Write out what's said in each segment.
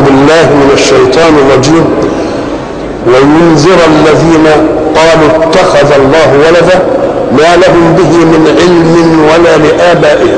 بالله من الشيطان الرجيم وينذر الذين قالوا اتخذ الله ولدا ما لهم به من علم ولا لآبائهم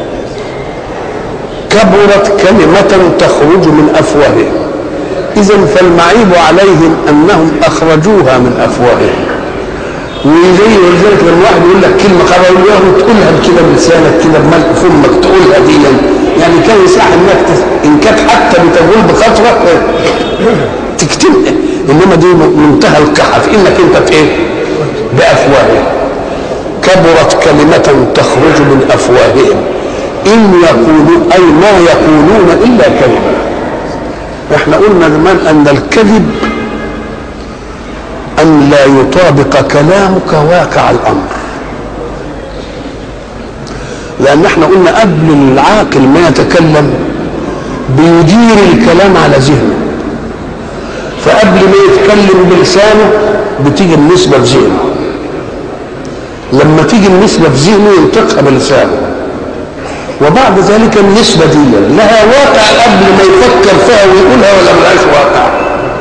كبرت كلمة تخرج من أفواههم. إذن فالمعيب عليهم أنهم أخرجوها من أفواههم. ولذلك لما واحد يقول لك كلمة قرر تقولها بكده بلسانك كده بملء فمك تقولها دي يعني كان يصح انك ان كانت حتى بتقول بخاطرك تكتبها، انما دي منتهى القحف انك انت ايه بافواههم. كبرت كلمة تخرج من افواههم ان يقولون اي ما يقولون الا كلمة. احنا قلنا زمان ان الكذب ان لا يطابق كلامك واقع الامر، لان احنا قلنا قبل العاقل ما يتكلم بيدير الكلام على ذهنه، فقبل ما يتكلم بلسانه بتيجي النسبة في ذهنه، لما تيجي النسبة في ذهنه ينطقها بلسانه، وبعد ذلك النسبة دي لها واقع قبل ما يفكر فيها ويقولها ولا ملهاش واقع.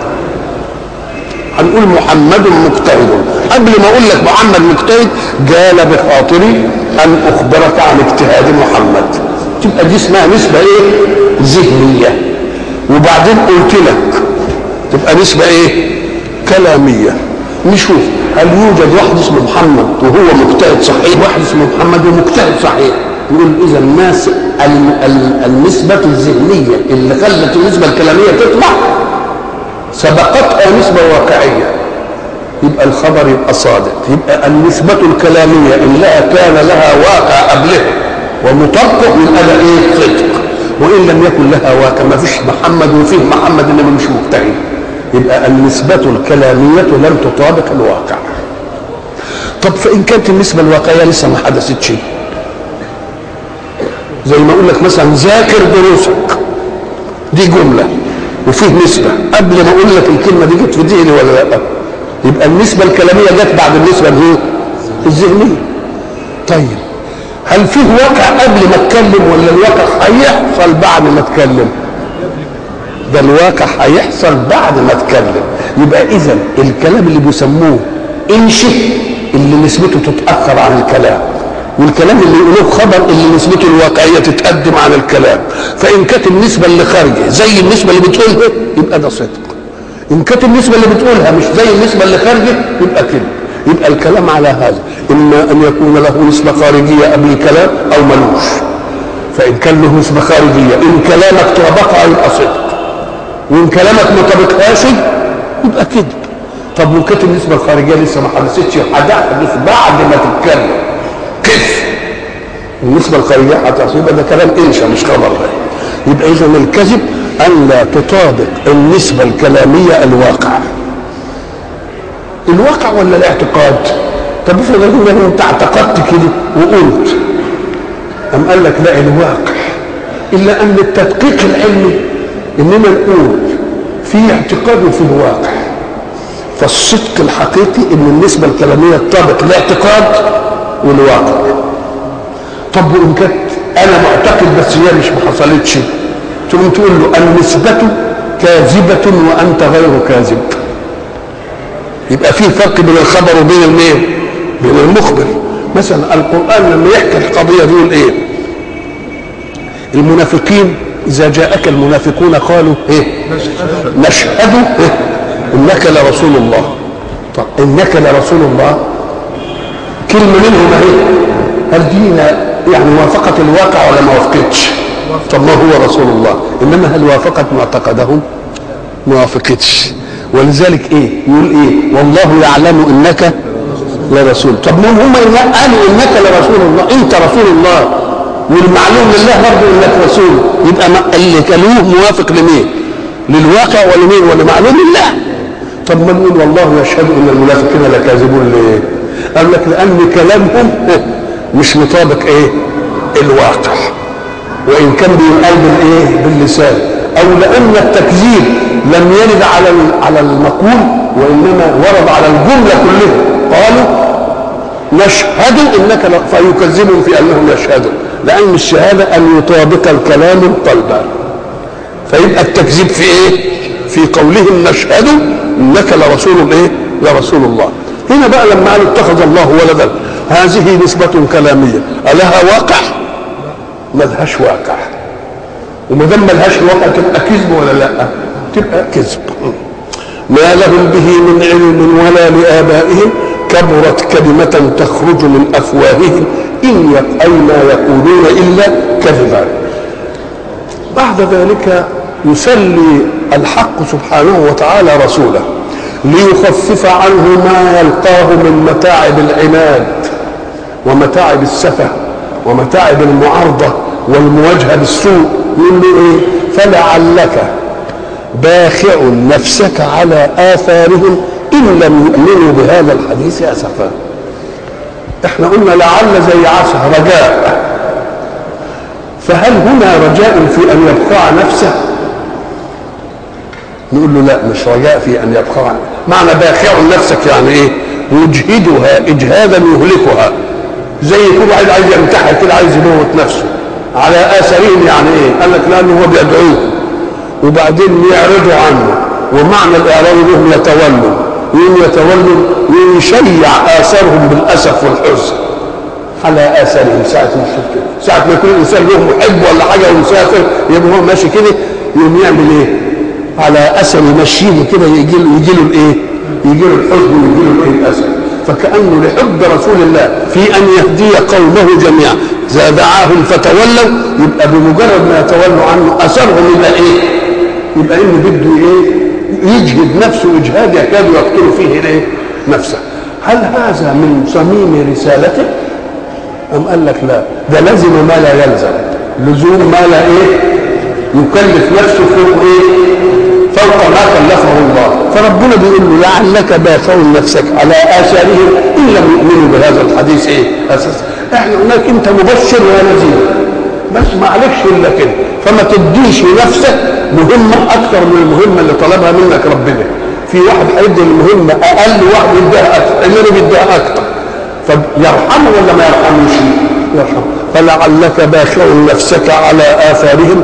هنقول محمد مجتهد، قبل ما اقول لك محمد مجتهد جال بخاطري ان اخبرك عن اجتهاد محمد، تبقى دي اسمها نسبه ايه ذهنيه. وبعدين قلت لك تبقى نسبه ايه كلاميه. نشوف هل يوجد واحد اسمه محمد وهو مجتهد صحيح، واحد اسمه محمد ومجتهد صحيح. نقول اذا الناس النسبه الذهنيه اللي خلت النسبه الكلاميه تطلع سبقتها نسبة واقعية، يبقى الخبر يبقى صادق. يبقى النسبة الكلامية إن كان لها واقع قبلها ومطبق من أداء إيه صدق، وإن لم يكن لها واقع ما فيش محمد وفيه محمد إنما مش مجتهد، يبقى النسبة الكلامية لم تطابق الواقع. طب فإن كانت النسبة الواقعية لسه ما حدثتش، زي ما أقول لك مثلا ذاكر دروسك، دي جملة وفيه نسبة قبل ما اقول لك الكلمة دي جت في ذهني ولا لا، يبقى النسبة الكلامية جت بعد النسبة الذهنية. طيب هل فيه واقع قبل ما اتكلم ولا الواقع هيحصل بعد ما اتكلم؟ ده الواقع هيحصل بعد ما اتكلم. يبقى اذا الكلام اللي بيسموه انشئ اللي نسبته تتأخر عن الكلام، والكلام اللي يقولوه خبر اللي نسبته الواقعيه تتقدم عن الكلام. فان كانت النسبه اللي خارجه زي النسبه اللي بتقولها يبقى ده صدق، ان كانت النسبه اللي بتقولها مش زي النسبه اللي خارجه يبقى كده. يبقى الكلام على هذا اما ان يكون له نسبه خارجيه قبل الكلام او ملوش. فان كان له نسبه خارجيه ان كلامك طابقها يبقى صدق، وان كلامك ما طابقهاش يبقى كذب. طب لو كانت النسبه الخارجيه لسه ما حدثتش هتحدث بعد ما تتكلم كيف؟ النسبة الخارجية هتحصل، يبقى ده كلام انشا مش خبر. يبقى إذا الكذب أن لا تطابق النسبة الكلامية الواقع ولا الاعتقاد. طب افرض ان انت اعتقدت كده وقلت، أم قال لك لا الواقع، إلا أن التدقيق العلمي إننا نقول في اعتقاد وفي واقع. فالصدق الحقيقي إن النسبة الكلامية تطابق الاعتقاد والواقع. طب وان كانت انا معتقد بس هي مش ما حصلتش، تقوم تقول له النسبة كاذبة وانت غير كاذب. يبقى في فرق بين الخبر وبين المين؟ بين المخبر. مثلا القرآن لما يحكي القضية دي يقول ايه؟ المنافقين اذا جاءك المنافقون قالوا ايه؟ نشهد إيه؟ انك لرسول الله. طب انك لرسول الله كلمة منهم اهي، هل دي يعني وافقت الواقع ولا ما وافقتش؟ طب ما هو رسول الله، انما هل وافقت معتقدهم؟ ما وافقتش. ولذلك ايه يقول ايه؟ والله يعلم انك لرسول. طب ما هم قالوا انك لرسول الله، انت رسول الله، والمعلوم لله برضه انك رسول، يبقى اللي قالوه موافق لمين؟ للواقع ولا مين؟ ولا معلوم لله. طب ما نقول والله يشهد ان المنافقين لكاذبون ليه؟ قال لك لان كلامهم مش مطابق ايه الواقع، وان كان بيقال بالايه باللسان، او لان التكذيب لم يرد على المقول وانما ورد على الجمله كلها. قالوا نشهد انك فيكذبهم في انهم يشهدون، لان الشهاده ان يطابق الكلام القلب. فيبقى التكذيب في ايه؟ في قولهم نشهد انك لرسول ايه؟ لرسول الله. هنا بقى لما قالوا اتخذ الله ولدا، هذه نسبة كلامية، ألها واقع؟ ملهاش واقع. وما دام ملهاش واقع تبقى كذب ولا لا؟ تبقى كذب. ما لهم به من علم ولا لآبائهم، كبرت كلمة تخرج من أفواههم إن أي ما يقولون إلا كذبا. بعد ذلك يسلي الحق سبحانه وتعالى رسوله ليخفف عنه ما يلقاه من متاعب العناد ومتاعب السفه ومتاعب المعارضة والمواجهة بالسوء. يقول له ايه؟ فلعلك باخع نفسك على آثارهم إن لم يؤمنوا بهذا الحديث أسفا. احنا قلنا لعل زي عسى رجاء، فهل هنا رجاء في أن يبقى نفسه؟ نقول له لا، مش رجاء في أن يبقى. معنى باخع نفسك يعني ايه؟ يجهدها إجهادا يهلكها، زي يكون واحد عايز ينتحر كده، عايز يموت نفسه. على آثارهم يعني ايه؟ قال لك لأنه هو بيدعوه وبعدين يعرضوا عنه، ومعنى الإعراض لهم يتولوا، يشيع آثارهم بالأسف والحزن على آثارهم. ساعة ما تشوف كده، ساعة ما يكون الإنسان له محب ولا حاجة ومسافر، يبقى هو ماشي كده يقوم يعمل إيه؟ على أثر يمشيه كده، يجي له الإيه؟ يجي له الحزن ويجي له الإيه؟ الأسف. فكأنه لحب رسول الله في أن يهدي قومه جميعا، إذا دعاهم فتولوا، يبقى بمجرد ما يتولوا عنه أثرهم يبقى إيه؟ يبقى إنه بده إيه؟ يجهد نفسه إجهاد يكاد يقتل فيه إيه؟ نفسه. هل هذا من صميم رسالته؟ أم قال لك لا، ده لازم ما لا يلزم، لزوم ما لا إيه؟ يكلف نفسه فوق إيه؟ فوق ما كلفه الله. فربنا بيقول له لعلك باخع نفسك على آثارهم إن لم يؤمنوا بهذا الحديث إيه؟ أساسا. إحنا قلنا لك أنت مبشر ونذير، بس ما عليكش إلا كده، فما تديش لنفسك مهمة أكثر من المهمة اللي طلبها منك ربنا. في واحد هيدي المهمة أقل، واحد يديها أكثر، اللي بيديها أكثر، فيرحمه ولا ما يرحموش؟ يرحمه. فلعلك باخع نفسك على آثارهم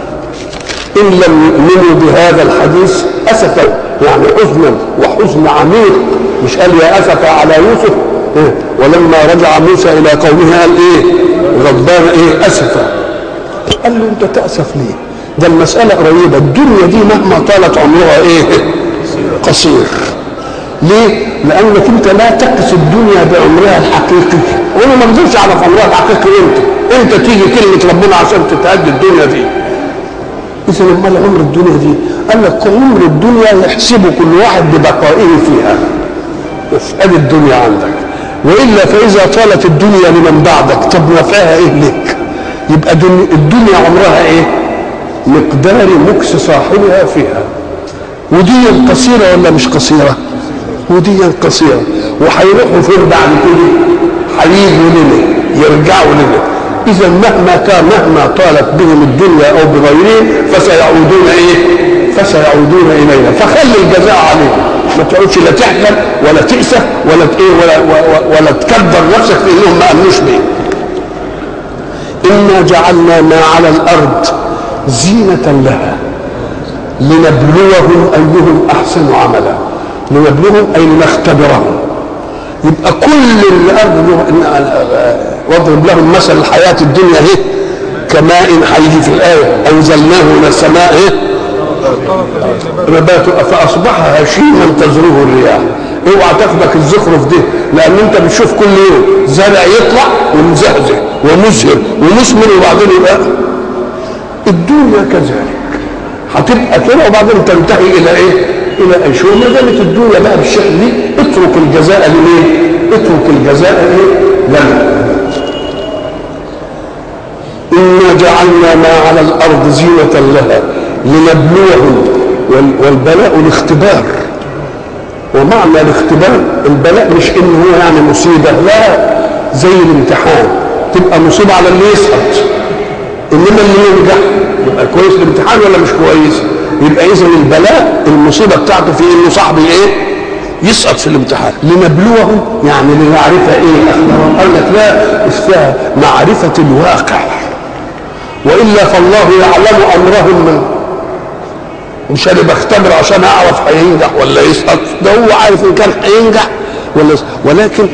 إن لم يؤمنوا بهذا الحديث أسفا، يعني حزنا وحزن عميق. مش قال يا أسف على يوسف إيه؟ ولما رجع موسى إلى قومه قال إيه؟ غضبان إيه؟ أسفا. قال له أنت تأسف ليه؟ ده المسألة قريبة، الدنيا دي مهما طالت عمرها إيه؟ قصير. ليه؟ لأنك أنت لا تقس الدنيا بعمرها الحقيقي، وأنا ما اقدرش أعرف عمرها الحقيقي إمتى تيجي كلمة ربنا عشان تتهدي الدنيا دي. إذا امال عمر الدنيا دي؟ قال لك عمر الدنيا يحسب كل واحد ببقائه فيها، بس ادي الدنيا عندك، والا فاذا طالت الدنيا لمن بعدك طب نفعها ايه لك؟ يبقى الدنيا عمرها ايه؟ مقدار مكس صاحبها فيها. ودي قصيره ولا مش قصيره؟ ودي قصيره. وهيروحوا فين بعد كده؟ هييجوا لنا، يرجعوا لنا. إذا مهما طالت بهم الدنيا أو بغيرهم فسيعودون إيه؟ فسيعودون إلينا. فخلي الجزاء عليهم، ما تقعدش لا تحلم ولا تأسف ولا تكبر نفسك في إنهم ما أمنوش به. إنا جعلنا ما على الأرض زينة لها لنبلوهم أيهم أحسن عملا. لنبلوهم أي لنختبرهم. يبقى كل الأرض واضرب لهم مثل الحياة الدنيا اهي كماء هيجي في الآية أنزلناه من السماء نباته فأصبح هشيما تزروه الرياح. اوعى تاخدك الزخرف دي، لأن أنت بتشوف كل يوم زرع يطلع ومزهزه ومزهر ومثمر وبعدين يبقى. الدنيا كذلك هتبقى كده وبعدين تنتهي إلى إيه؟ إلى أي شيء. ما دامت الدنيا بقى بالشكل دي اترك الجزاء لمين؟ اترك الجزاء لنا. إنا جعلنا ما على الأرض زينة لها لنبلوهم. والبلاء الاختبار، ومعنى الاختبار البلاء مش إنه هو يعني مصيبة، لا، زي الامتحان تبقى مصيبة على اللي يسقط، إنما اللي ينجح يبقى كويس. الامتحان ولا مش كويس؟ يبقى إذن البلاء المصيبة بتاعته في إنه صاحبي إيه؟ يسقط في الامتحان. لنبلوهم يعني لنعرف إيه أخبارهم. قال لك لا، اسمها معرفة الواقع، وإلا فالله يعلم أمرهم مش انا بختبر عشان اعرف هينجح ولا يسقط، ده هو عارف ان كان هينجح ولا يسقط. ولكن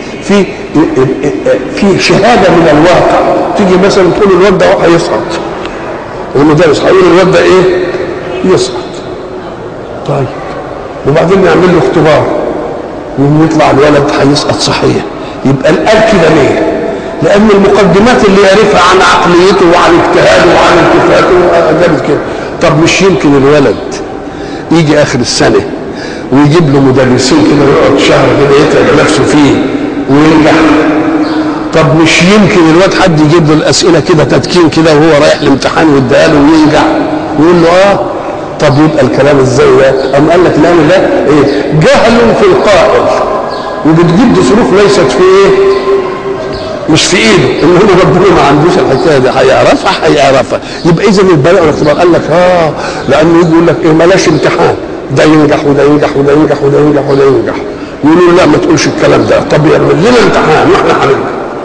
في شهاده من الواقع، تيجي مثلا تقول الواد ده هيسقط، والمدرس هيقول الواد ده ايه؟ يسقط. طيب وبعدين نعمل له اختبار ويطلع الولد هيسقط صحيح، يبقى الآن كده ليه؟ لأن المقدمات اللي يعرفها عن عقليته وعن اجتهاده وعن التفاته جابت كده. طب مش يمكن الولد يجي آخر السنة ويجيب له مدرسين كده يقعد شهر كده يتعب نفسه فيه وينجح؟ طب مش يمكن الواد حد يجيب له الأسئلة كده تدكين كده وهو رايح الامتحان ويديها له وينجح ويقول له طب يبقى الكلام ازاي ده؟ قام قال لك لا ايه؟ جهل في القائل، وبتجيب ظروف ليست في ايه؟ مش في ايده، ان هو ربنا ما عندوش الحكايه دي، هيعرفها. يبقى اذا البلاء والاختبار قال لك لانه يجي يقول لك ايه؟ ملاش امتحان، ده ينجح وده ينجح وده ينجح وده ينجح وده ينجح، يقولوا لا ما تقولش الكلام ده، طب يعمل لنا امتحان واحنا هننجح.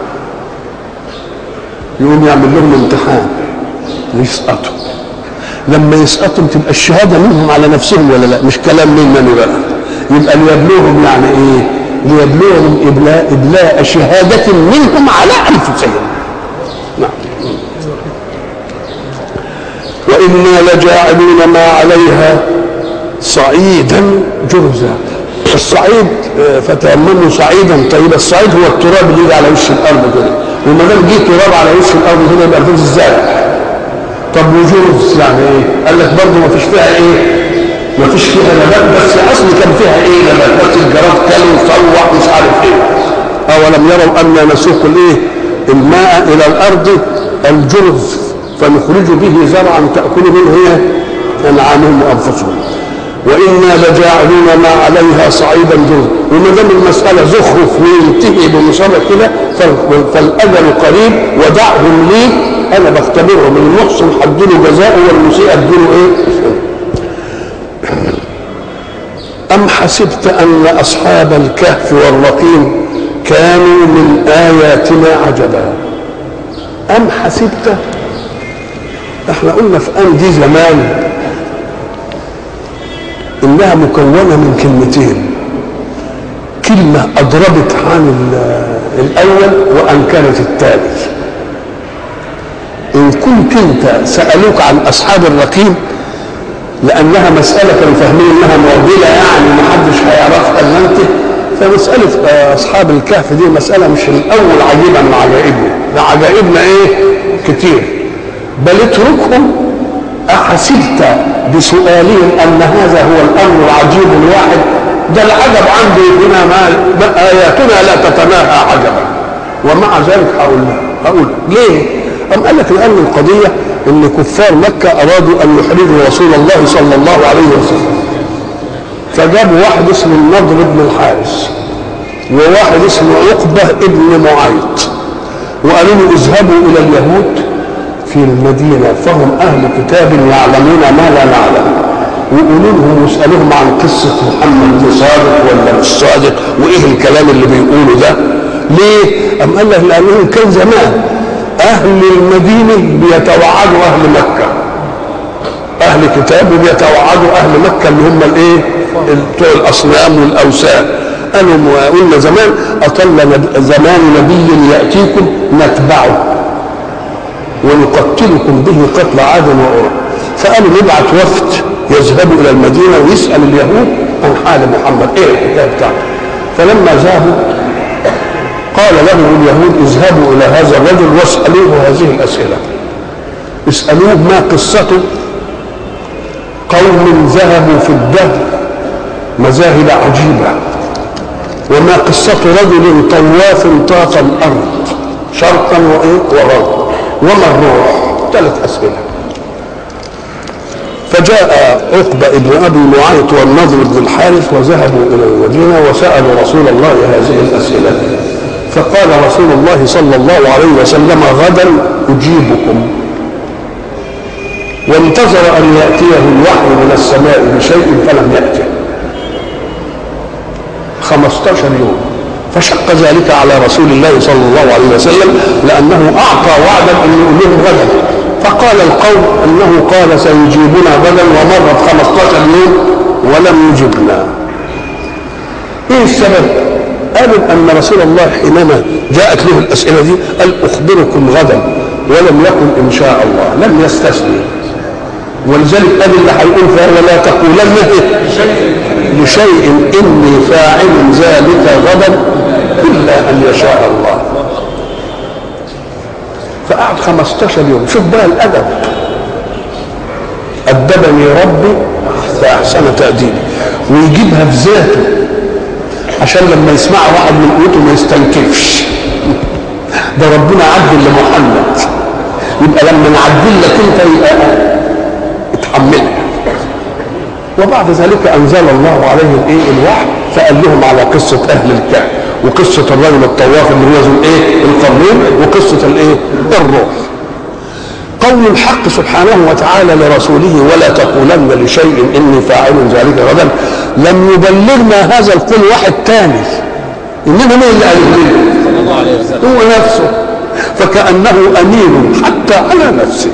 يقوم يعمل لهم امتحان يسقطوا. لما يسقطوا تبقى الشهاده منهم على نفسهم ولا لا؟ مش كلام مننا بقى. يبقى ليبلوهم يعني ايه؟ ليبلوهم ابلاء شهاده منهم على انفسهم. نعم. وانا لجاعلون ما عليها صعيدا جرزا. الصعيد فتيمموا صعيدا طيبا. الصعيد هو التراب اللي يجي على وش الارض كده، وما دام جه تراب على وش الارض كده يبقى الجرز ازاي؟ طب وجوز يعني ايه؟ قال لك برضه ما فيش فيها ايه؟ ما فيش فيها نبات، بس اصل كان فيها ايه؟ نبات، بس الجراد كلوا وصوح مش عارف ايه. اولم يروا انا نسوق الايه؟ الماء الى الارض الجرز فنخرج به زرعا تاكل منه ايه؟ انعامهم وانفسهم. وانا لجاعلون ما عليها صعيدا جرزا. وما دام المساله زخرف وينتهي بمصابه كده فالاجل قريب ودعهم لي انا بختبرهم، المحسن حدله جزاءه والمسيء اديله ايه؟ ام حسبت ان اصحاب الكهف والرقيم كانوا من اياتنا عجبا. ام حسبت، احنا قلنا في ام دي زمان انها مكونه من كلمتين، كلمه اضربت عن الاول وانكرت الثاني. ان كنت انت سالوك عن اصحاب الرقيم لانها مساله كانوا فاهمين انها معضله يعني ما حدش هيعرفها الا انت، فمساله اصحاب الكهف دي مساله مش الاول عجيبه من عجائبنا، ده عجائبنا ايه؟ كتير. بل اتركهم. احسبت بسؤالهم ان هذا هو الامر العجيب الواحد؟ ده العجب عندي هنا ما اياتنا لا تتناهى عجبا. ومع ذلك هقول ليه؟ أم قال لك لأن القضية إن كفار مكة أرادوا أن يحرجوا رسول الله صلى الله عليه وسلم، فجابوا واحد اسمه النضر بن الحارث وواحد اسمه عقبة ابن معيط وقالوا له اذهبوا إلى اليهود في المدينة فهم أهل كتاب يعلمون ما لا نعلم، وقولوا لهم واسألوهم عن قصة محمد صادق ولا مش صادق وإيه الكلام اللي بيقولوا ده. ليه؟ أم قال لك لأنهم كان زمان أهل المدينة بيتوعدوا أهل مكة، أهل كتاب بيتوعدوا أهل مكة اللي هم الإيه؟ بتوع الأصنام والأوثان. قالوا قلنا زمان أطل زمان نبي يأتيكم نتبعه ونقتلكم به قتل عاد وأرى. فقالوا نبعث وفد يذهبوا إلى المدينة ويسأل اليهود عن حال محمد إيه الحكاية بتاعته. فلما ذهبوا قال لهم اليهود اذهبوا الى هذا الرجل واسالوه هذه الاسئله. اسالوه ما قصه قوم ذهبوا في الدهر مذاهب عجيبه، وما قصه رجل طواف طاف الارض شرقا وغربا، وما الروح؟ 3 اسئله. فجاء عقبه ابن ابي معيط والنضر بن الحارث وذهبوا الى المدينه وسالوا رسول الله هذه الاسئله، فقال رسول الله صلى الله عليه وسلم غدا أجيبكم، وانتظر أن يأتيه الوحي من السماء بشيء فلم يأته 15 يوم، فشق ذلك على رسول الله صلى الله عليه وسلم لأنه أعطى وعدا أن يقول لهم غدا، فقال القوم انه قال سيجيبنا غدا ومرت 15 يوم ولم يجبنا. ايه السبب؟ قالوا ان رسول الله حينما جاءت له الاسئله دي قال اخبركم غدا ولم يكن ان شاء الله، لم يستثني. ولذلك قال اللي هيقول فيها ولا تقولن لشيء اني فاعل ذلك غدا الا ان يشاء الله. فقعد 15 يوم. شوف بقى الادب، ادبني ربي فاحسن تاديبي، ويجيبها في ذاته عشان لما يسمعها واحد من قوته ما يستنكفش. ده ربنا عدل لمحمد، يبقى لما نعدل لك انت يبقى اتحملها. وبعد ذلك انزل الله عليه الايه الوحي، فقال لهم على قصه اهل الكهف وقصه الرجل الطواف اللي هو ذو الايه القرنين وقصه الايه الروح. قول الحق سبحانه وتعالى لرسوله ولا تقولن لشيء اني فاعل ذلك غدا لم يبلغنا هذا القول واحد تاني، انما مين اللي قال لنا؟ هو نفسه. فكانه امين حتى على نفسه،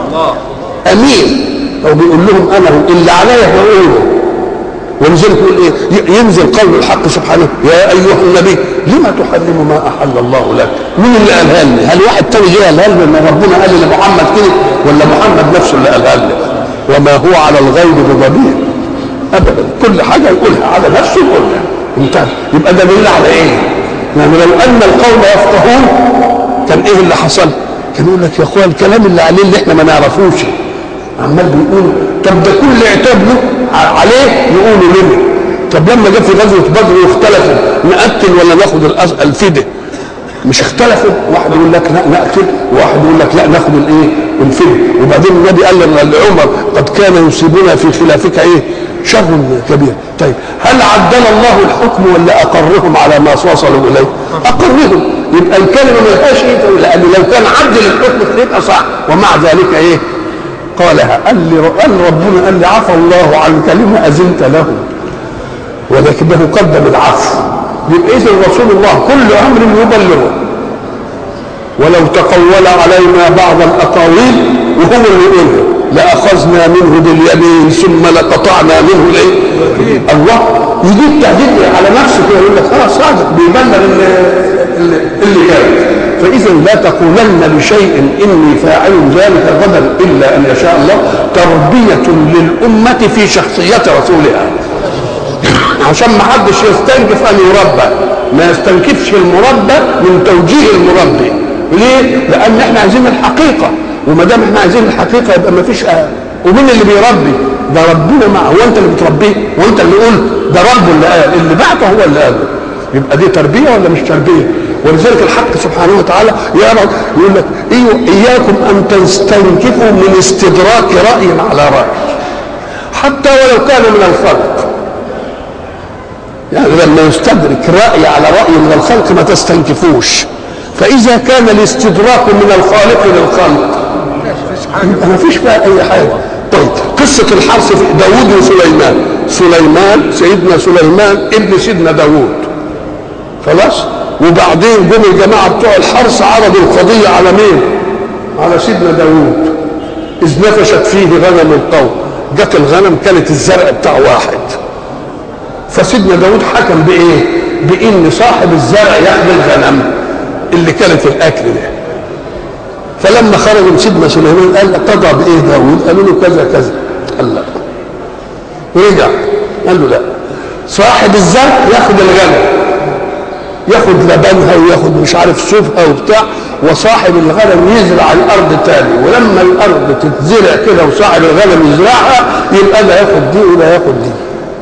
امين. هو بيقول لهم انا اللي عليا بقوله. ولذلك يقول ايه؟ ينزل قول الحق سبحانه يا ايها النبي لما تحرم ما احل الله لك. مين اللي قالها لي؟ هل واحد تاني جه قالها لي ان ربنا قال لمحمد كده، ولا محمد نفسه اللي قالها لي؟ وما هو على الغيب بضبير ابدا، كل حاجه يقولها على نفسه يقولها. انتهى. يبقى ده دليل على ايه؟ يعني لو ان القوم يفقهون كان ايه اللي حصل؟ كان يقول لك يا اخويا الكلام اللي عليه اللي احنا ما نعرفوش عمال بيقول، طب ده كل عتاب له عليه يقولوا لنا. طب لما جه في غزوه بدر واختلفوا نقتل ولا ناخد الفديه؟ مش اختلفوا، واحد يقول لك لا نقتل وواحد يقول لك لا ناخد الايه الفديه. وبعدين النبي قال لعمر قد كان يصيبنا في خلافك ايه شر كبير. طيب هل عدل الله الحكم ولا اقرهم على ما وصلوا اليه؟ اقرهم. يبقى الكلمه ما لهاش ايه، لان لو كان عدل الحكم كان يبقى صح. ومع ذلك ايه قالها؟ قال ربنا قال لي عفى الله عنك لما اذنت له، ولكنه قدم العفو. يبقى اذا رسول الله كل امر يبلغه، ولو تقول علينا بعض الاقاويل وهو اللي يقوله لاخذنا منه باليمين ثم لقطعنا منه الايه؟ الله يجيب تهديد على نفسه كده، يقول لك خلاص صادق بيبلغ اللي جاي. فاذا لا تقولن لشيء اني فاعل ذلك غدا الا ان يشاء الله، تربيه للامه في شخصيه رسولها، عشان ما حدش يستنكف ان يربى، ما يستنكفش المربى من توجيه المربي. ليه؟ لان احنا عايزين الحقيقه، وما دام احنا عايزين الحقيقه يبقى ما فيش ومين اللي بيربي؟ ده ربنا معه. هو انت اللي بتربيه؟ وانت اللي قلت؟ ده ربه اللي قال، اللي بعته هو اللي قال. يبقى دي تربيه ولا مش تربيه؟ ولذلك الحق سبحانه وتعالى يقول لك اياكم ان تستنكفوا من استدراك راي على راي، حتى ولو كان من الخلق. يعني لما يستدرك راي على راي من الخلق ما تستنكفوش. فاذا كان الاستدراك من الخالق للخلق يبقى ما فيش فيها اي حاجه. طيب قصه الحرث في داوود وسليمان، سيدنا سليمان ابن سيدنا داوود، خلاص. وبعدين جم الجماعه بتوع الحرث عرضوا القضيه على مين؟ على سيدنا داوود. اذ نفشت فيه غنم القوم، جت الغنم كانت الزرع بتاع واحد، فسيدنا داوود حكم بايه؟ بان صاحب الزرع ياخد الغنم اللي كانت الاكل ده. فلما خرج من سيدنا سليمان قال قضى بايه داوود؟ قالوا له كذا كذا. قال لا. ورجع قال له لا، صاحب الزرع ياخد الغنم، ياخد لبنها وياخد مش عارف صوفها وبتاع، وصاحب الغنم يزرع الارض تاني. ولما الارض تتزرع كده وصاحب الغنم يزرعها يبقى ده ياخد دي وده ياخد دي.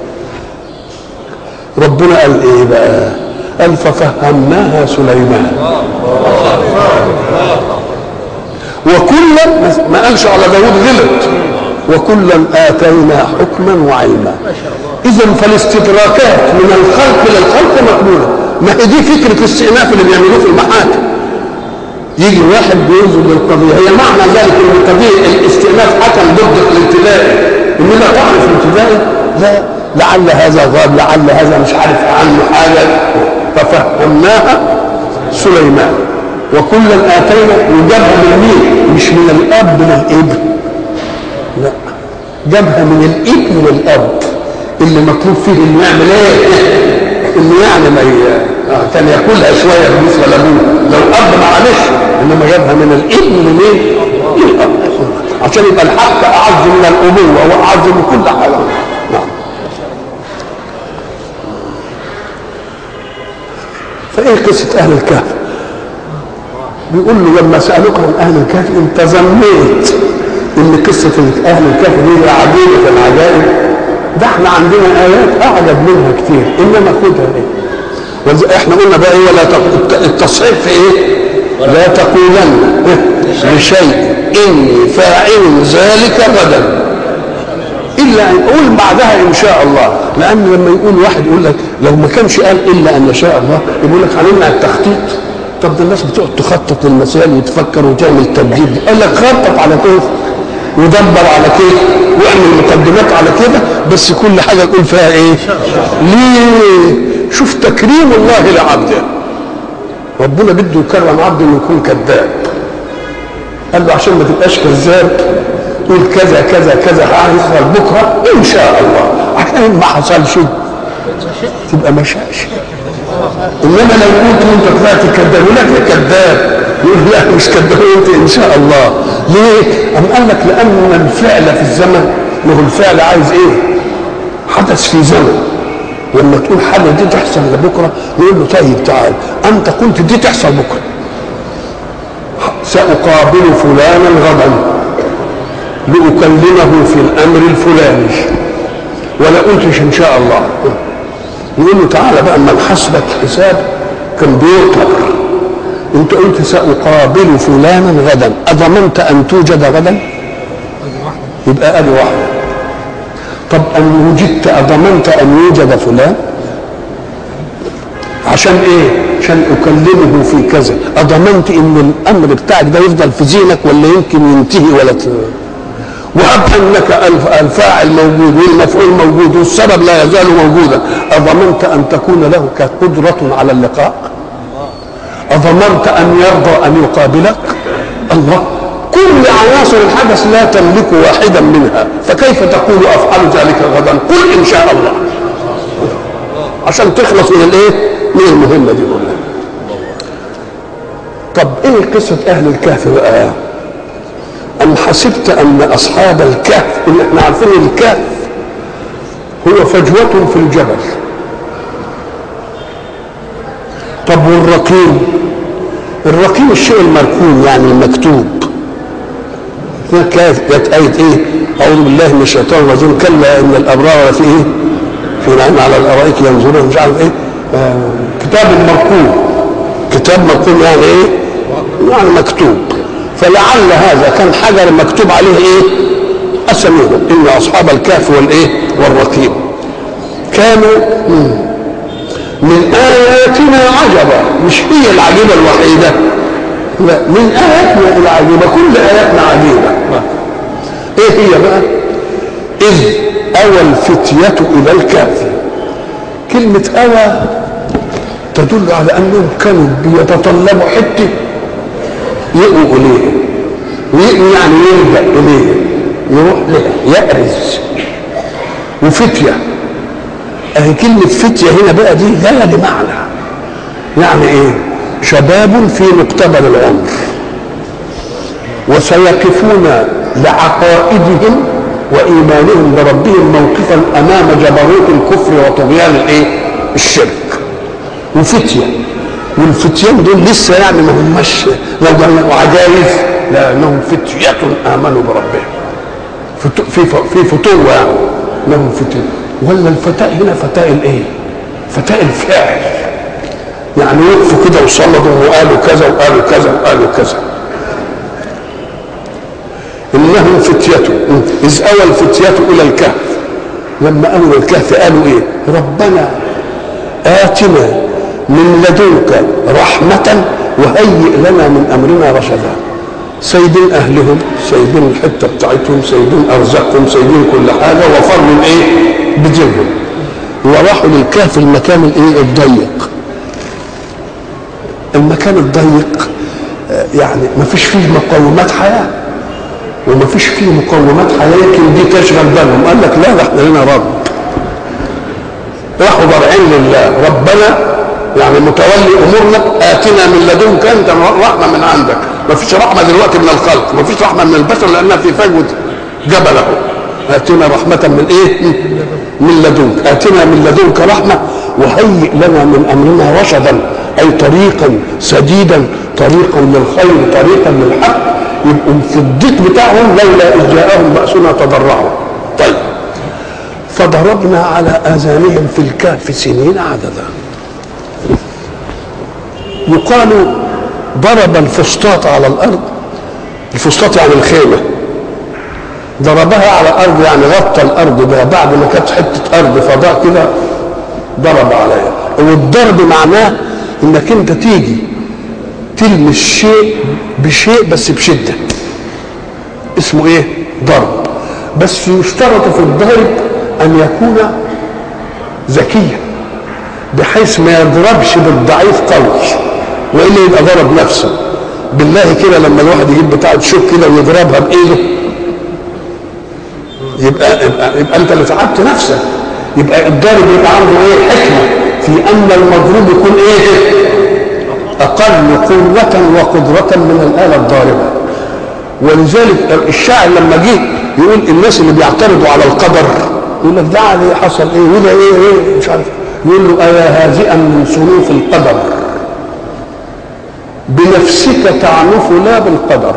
ربنا قال ايه بقى؟ قال ففهمناها سليمان. وكلا ما قالش على داوود غلط، وكلا اتينا حكما وعلما. اذا فالاستدراكات من الخلق للخلق مقبوله. ما هي دي فكره الاستئناف اللي بيعملوه في المحاكم. يجي واحد بينظر للقضيه، هي معنى ذلك ان القضيه الاستئناف حكم ضد الابتدائي، ان لا تعرف الابتدائي، لا، لعل هذا غاب، لعل هذا مش عارف عنه حاجه. ففهمناها سليمان. وكلا اتينا، وجابها من مين؟ مش من الاب للابن، لا، جابها من الابن للاب اللي مطلوب فيه انه يعمل ايه؟ انه يعني ما كان ياكلها شويه بالنسبه لابوه لو الاب معلش، انما جابها من الابن لمين؟ للاب، عشان يبقى الحق اعز من الابوه واعز من كل حاجه. نعم. فايه قصه اهل الكهف؟ بيقول له لما سالوك عن اهل الكهف انت ظنيت ان قصه اهل الكهف دي عجيبه العجائب، ده احنا عندنا ايات اعجب منها كتير، انما خدها ايه؟ احنا قلنا بقى ايه؟ ولا التصحيح في ايه؟ لا تقولن لشيء اني فاعل ذلك غدا الا ان اقول بعدها ان شاء الله، لان لما يقول واحد يقول لك لو ما كانش قال الا ان شاء الله يقول لك هنمنع التخطيط. طب ده الناس بتقعد تخطط للمسائل وتفكر وتعمل تبديل، قال لك خطط على كيف ودبر على كيف واعمل مقدمات على كده، بس كل حاجه يقول فيها ايه؟ ليه؟ شوف تكريم الله لعبده، ربنا بده يكرم عبده انه يكون كذاب، قال له عشان ما تبقاش كذاب قول كذا كذا كذا هيحصل بكره ان شاء الله، عشان ما حصلش تبقى ما شاءش. انما لو قلت انت طلعت كذاب يقول لك كذاب، يقول لا مش كذاب انت ان شاء الله. ليه؟ أم قال لك لان الفعل في الزمن، ما هو الفعل عايز ايه؟ حدث في زمن. لما تقول حاجه دي تحصل لبكره يقول له طيب تعال انت قلت دي تحصل بكره، ساقابل فلانا غدا لاكلمه في الامر الفلاني، ولا قلتش ان شاء الله. يقول له تعالى بقى اما نحاسبك حساب كان بيوتر، انت قلت ساقابل فلانا غدا، اضمنت ان توجد غدا؟ يبقى ادي واحده. طب ان وجدت اضمنت ان يوجد فلان؟ عشان ايه؟ عشان اكلمه في كذا، اضمنت ان الامر بتاعك ده يفضل في ذهنك ولا يمكن ينتهي ولا وهب انك الفاعل موجود والمفعول موجود والسبب لا يزال موجودا، اضمنت ان تكون له قدره على اللقاء؟ اضمنت ان يرضى ان يقابلك؟ الله، كل عناصر الحدث لا تملك واحدا منها، فكيف تقول افعل ذلك غدا؟ قل ان شاء الله، عشان تخلص من الايه؟ من المهمه دي كلها. طب ايه قصه اهل الكهف بقى؟ ام حسبت ان اصحاب الكهف، اللي احنا عارفين الكهف هو فجوه في الجبل، طب والرقيم؟ الرقيم الشيء المركون يعني المكتوب. جت آية ايه؟ أعوذ بالله من الشيطان الرجيم، كلا إن الأبرار في ايه؟ في نعيم على الأرائك ينظرون، مش عارف ايه؟ كتاب مركون. كتاب مركون يعني ايه؟ يعني مكتوب. فلعل هذا كان حجر مكتوب عليه ايه؟ أسميهم إن أصحاب الكهف والايه؟ والرقيم كانوا من آياتنا عجبا. مش هي العجيبة الوحيدة، لا، من آياتنا العجيبة، كل آياتنا عجيبة. ايه هي بقى؟ إذ أوى الفتية إلى الكهف. كلمة أوى تدل على أنهم كانوا بيتطلبوا حتة يقوا إليه، ويقوا يعني يلجأ إليه، يروح لها، يأرز. وفتية، أهي كلمة فتية هنا بقى دي جاية لمعنى، يعني إيه؟ شباب في مقتبل العمر وسيقفون لعقائدهم وإيمانهم بربهم موقفا أمام جبروت الكفر وطغيان الإيه؟ الشرك. وفتية، والفتيان دول لسه يعني ما هماش عجائز، لأنهم فتية آمنوا بربهم، في فتوة يعني لهم فتية. ولا الفتاء هنا فتاء الايه؟ فتاء الفاعل، يعني وقفوا كده وصلدوا وقالوا كذا وقالوا كذا وقالوا كذا. انهم فتية اذ اوى الفتية الى الكهف، لما اوى الكهف قالوا ايه؟ ربنا آتنا من لدنك رحمة وهيئ لنا من امرنا رشدا. سايبين اهلهم، سايبين الحته بتاعتهم، سايبين ارزاقهم، سايبين كل حاجه، وفروا ايه؟ بدينهم، وراحوا للكهف المكان الايه؟ الضيق. المكان الضيق يعني ما فيش فيه مقومات حياه، وما فيش فيه مقومات حياه يمكن دي تشغل بالهم. قال لك لا، ده احنا لنا رب. راحوا ضارعين لله، ربنا يعني متولي امورنا، اتنا من لدنك انت رحمه من عندك. ما فيش رحمه دلوقتي من الخلق، ما فيش رحمه من البشر لانها في فجوه جبله. اتنا رحمه من ايه؟ من لدنك، اتنا من لدنك رحمه وهيئ لنا من امرنا رشدا، اي طريقا سديدا، طريقا للخير، طريقا للحق. يبقوا في الضيق بتاعهم لولا اذ جاءهم باسنا تضرعوا. طيب، فضربنا على اذانهم في الكهف سنين عددا. يقال ضرب الفسطاط على الارض، الفسطاط يعني الخيمه، ضربها على الارض يعني غطى الارض بها بعد ما كانت حته ارض فضاء كده ضرب عليها. والضرب معناه انك انت تيجي تلمس شيء بشيء بس بشده، اسمه ايه؟ ضرب. بس يشترط في الضرب ان يكون ذكيا بحيث ما يضربش بالضعيف قوي، والا يبقى ضرب نفسه. بالله كده لما الواحد يجيب بتاعه شوك كده ويضربها بايده يبقى انت اللي تعبت نفسك. يبقى الضارب يبقى عنده ايه؟ حكمه في ان المضروب يكون ايه؟ اقل قوه وقدره من الاله الضاربه. ولذلك الشاعر لما جه يقول الناس اللي بيعترضوا على القدر يقول لك ده عليه حصل ايه وده ايه مش عارف، يقول له ايا هازئا من صنوف القدر بنفسك تعنف لا بالقدر،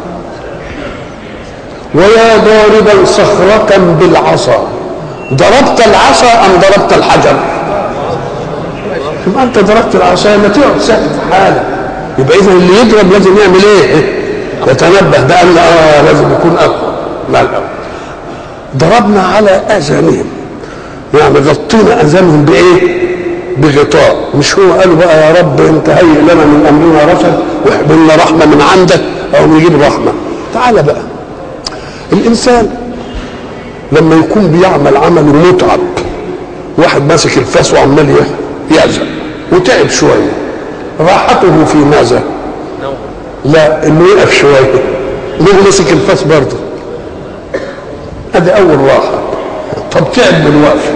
ويا ضاربا صخرة بالعصا ضربت العصا ام ضربت الحجر؟ يبقى انت ضربت العصا ما تقعد ساكت في حالك. يبقى اذا اللي يضرب لازم يعمل ايه؟ يتنبه، ده قال لازم يكون اقوى. لا لا، ضربنا على اذانهم يعني غطينا اذانهم بايه؟ بغطاء. مش هو قالوا بقى يا رب انت هيئ لنا من امرنا رشد واحب لنا رحمه من عندك، او نجيب رحمه. تعالى بقى، الانسان لما يكون بيعمل عمل متعب، واحد ماسك الفاس وعمال يعزق وتعب شويه، راحته في ماذا؟ لا، انه يقف شويه. ليه ماسك الفاس برضه؟ ادي اول راحه. طب تعب من الوقفه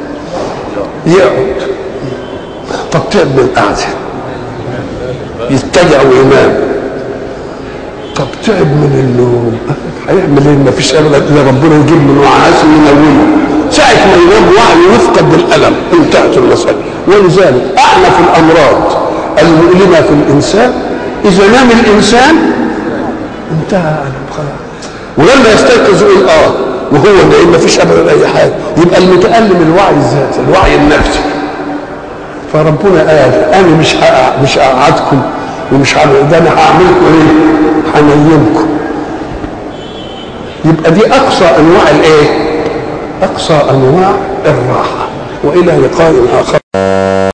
يقعد. طب تعب من القعده يتجع وينام. طب تعب من النوم هيعمل ايه؟ ما فيش ابدا الا ربنا يجيب له عايز ينومه. ساعه ما ينام وعيه يفقد بالالم انتهت المساله. ولذلك اعنف الامراض المؤلمه في الانسان اذا نام الانسان انتهى الم خلاص، ولما يستيقظ يقول وهو نايم ما فيش ابدا اي حاجه. يبقى المتالم الوعي الذاتي، الوعي النفسي. فربنا قال انا مش هقعدكم ومش ده انا هعملكم ايه؟ هنيمكم. يبقى دي اقصى انواع الايه؟ اقصى انواع الراحه. والى لقاء اخر.